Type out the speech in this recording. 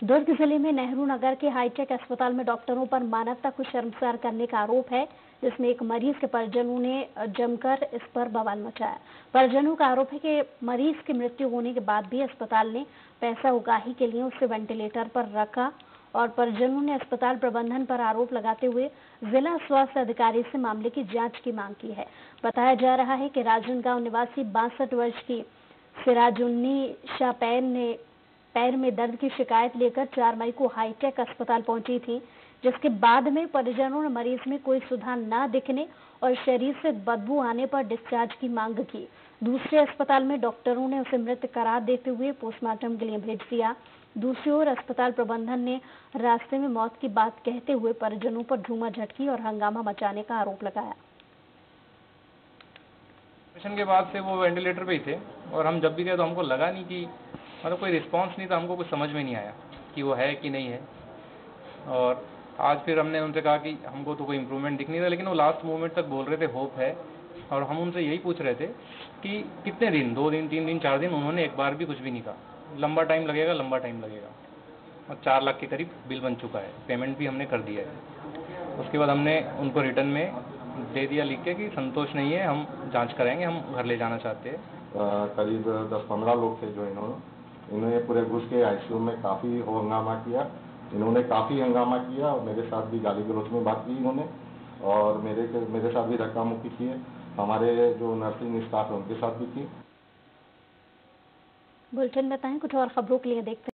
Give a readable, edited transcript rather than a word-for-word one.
दुर्ग जिले में नेहरू नगर के हाईटेक अस्पताल में डॉक्टरों पर मानवता को शर्मसार करने का आरोप है, जिसमें एक मरीज के परिजनों ने जमकर इस पर बवाल मचाया। परिजनों का आरोप है कि मरीज की मृत्यु होने के बाद भी अस्पताल ने पैसा उगाही के लिए उसे वेंटिलेटर पर रखा और परिजनों ने अस्पताल प्रबंधन पर आरोप लगाते हुए जिला स्वास्थ्य अधिकारी से मामले की जांच की मांग की है। बताया जा रहा है कि राजनगांव निवासी 62 वर्ष की सिराजुन्निशा पैर में दर्द की शिकायत लेकर 4 मई को हाईटेक अस्पताल पहुंची थी, जिसके बाद में परिजनों ने मरीज में कोई सुधार न दिखने और शरीर से बदबू आने पर डिस्चार्ज की मांग की। दूसरे अस्पताल में डॉक्टरों ने उसे मृत करार देते हुए पोस्टमार्टम के लिए भेज दिया। दूसरी ओर अस्पताल प्रबंधन ने रास्ते में मौत की बात कहते हुए परिजनों पर धूमा झटकी और हंगामा मचाने का आरोप लगाया। ऑपरेशन के बाद से वो वेंटिलेटर पे ही थे और हम जब भी गए तो हमको लगा नहीं कि मतलब कोई रिस्पांस नहीं था, हमको कुछ समझ में नहीं आया कि वो है कि नहीं है। और आज फिर हमने उनसे कहा कि हमको तो कोई इम्प्रूवमेंट दिख नहीं रहा, लेकिन वो लास्ट मोमेंट तक बोल रहे थे होप है। और हम उनसे यही पूछ रहे थे कि कितने दिन, 2 दिन, 3 दिन, 4 दिन, उन्होंने एक बार भी कुछ भी नहीं कहा। लंबा टाइम लगेगा, लंबा टाइम लगेगा। और 4 लाख के करीब बिल बन चुका है, पेमेंट भी हमने कर दिया है। उसके बाद हमने उनको रिटर्न में दे दिया लिख के कि संतोष नहीं है, हम जांच कराएंगे, हम घर ले जाना चाहते हैं। करीब 10-15 लोग थे जो इन्होंने पूरे घुस के आईसीयू में काफ़ी हंगामा किया। इन्होंने काफ़ी हंगामा किया और मेरे साथ भी गाली गलौज में बात की इन्होंने, और मेरे साथ भी धक्का मुक्की किए। हमारे जो नर्सिंग स्टाफ है उनके साथ भी की। बुलेटिन बताएं, कुछ और खबरों के लिए देखते हैं।